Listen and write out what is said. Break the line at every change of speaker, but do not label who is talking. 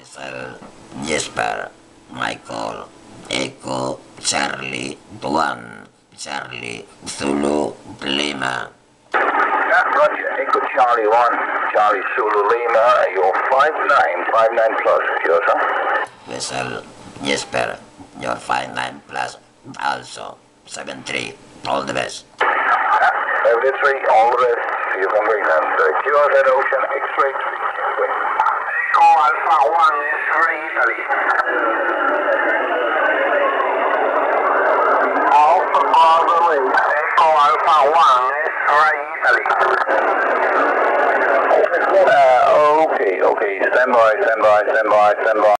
Vessel Jesper, Michael, Echo, Charlie, Tuan, Charlie, Zulu, Lima.
Yeah, roger. Echo Charlie 1, Charlie Zulu Lima, you're 59 plus, yours, huh?
Vessel Jesper, your 59 plus, also 73. All the best.
Yeah, 73, all the best. You can bring them. QRZ Ocean X-ray 3. Echo Alpha 1 X-ray Italy. Alpha Bravo Link. Echo Alpha 1 X-ray Italy. Okay. Stand by.